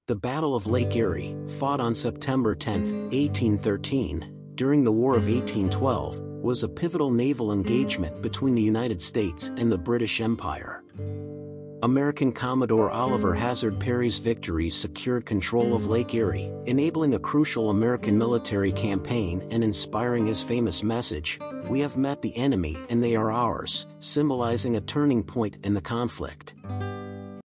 The Battle of Lake Erie, fought on September 10, 1813, during the War of 1812, was a pivotal naval engagement between the United States and the British Empire. American Commodore Oliver Hazard Perry's victory secured control of Lake Erie, enabling a crucial American military campaign and inspiring his famous message, "We have met the enemy and they are ours," symbolizing a turning point in the conflict.